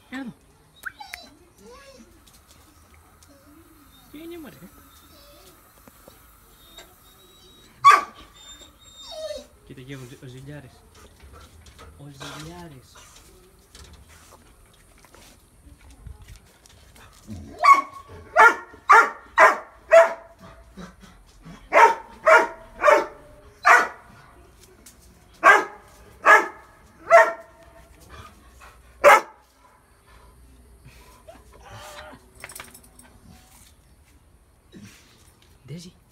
Εδώ. Τι είναι μωρέ. Κοίτα και ο ζηλιάρης. Ο ζηλιάρης. Daisy.